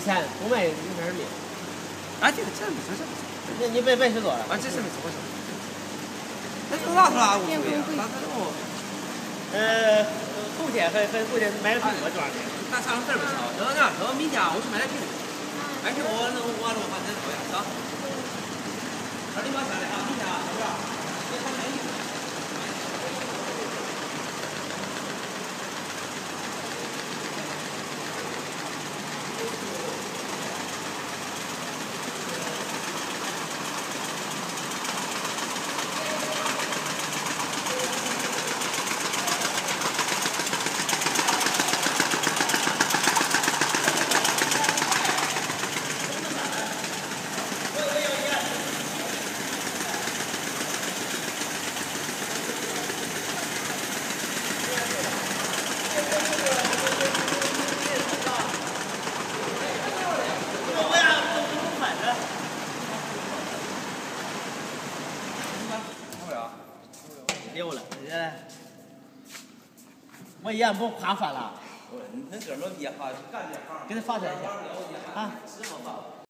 前东北应该是没。 啊，这没事。 那你本事多了？ 啊，这是没事，我说。那就拿出来无所谓啊，拿这种。 后天买个苹果多少钱？ 咱啥事儿不少，等明天我去买点苹果，买苹果我把这说一下，是吧？这里边下来啊，明天啊，小边，别看便宜。 溜了，我也不夸饭了。 你这么厉害，干这行， 给他发出来一下啊。